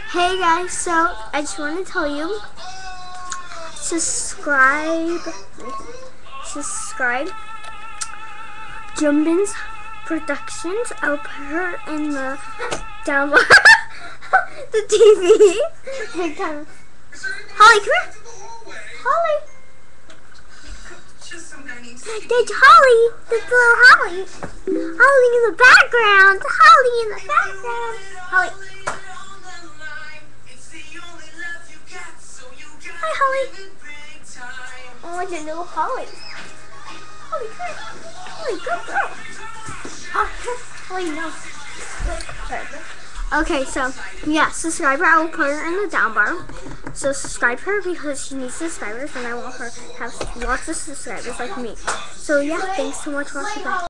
Hey guys, so I just want to tell you, subscribe, Jumbins Productions. I'll put her in the down below. The TV. Hey, come. Holly, come here. Holly. There's Holly. There's little Holly. Holly in the background. Holly in the background. Holly. Hi, Holly. I want your little Holly. Holly, come here. Holly, good girl. Holly, no. Okay, so, yeah, subscribe her. I will put her in the down bar. So, subscribe her because she needs subscribers, and I want her to have lots of subscribers like me. So, yeah, thanks so much for watching.